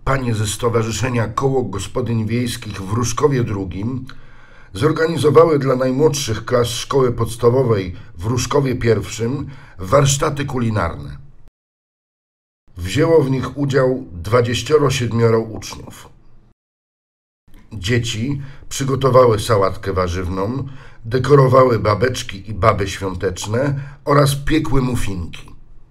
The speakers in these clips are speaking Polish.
panie ze Stowarzyszenia Koło Gospodyń Wiejskich w Różkowie II zorganizowały dla najmłodszych klas szkoły podstawowej w Różkowie I warsztaty kulinarne. Wzięło w nich udział 27 uczniów. Dzieci przygotowały sałatkę warzywną, dekorowały babeczki i baby świąteczne oraz piekły muffinki.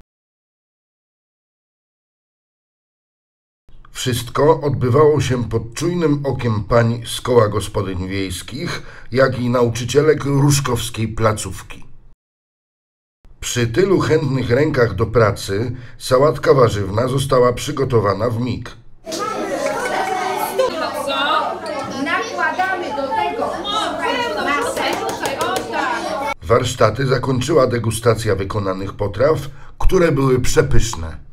Wszystko odbywało się pod czujnym okiem pań z Koła Gospodyń Wiejskich, jak i nauczycielek różkowskiej placówki. Przy tylu chętnych rękach do pracy sałatka warzywna została przygotowana w mig. Nakładamy do tego masę. Warsztaty zakończyła degustacja wykonanych potraw, które były przepyszne.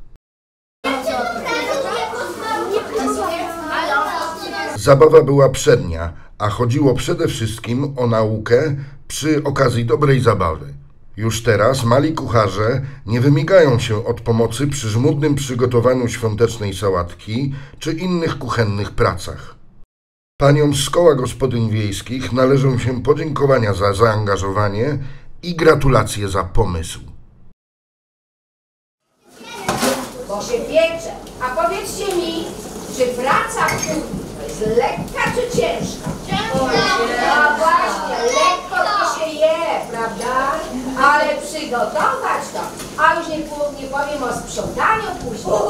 Zabawa była przednia, a chodziło przede wszystkim o naukę przy okazji dobrej zabawy. Już teraz mali kucharze nie wymigają się od pomocy przy żmudnym przygotowaniu świątecznej sałatki czy innych kuchennych pracach. Paniom z Koła Gospodyń Wiejskich należą się podziękowania za zaangażowanie i gratulacje za pomysł. Bo się piecze. A powiedzcie mi, czy praca w kuchni jest lekka czy ciężka? No właśnie, lekko to się je, prawda? Ale przygotować to, a już nie powiem o sprzątaniu później.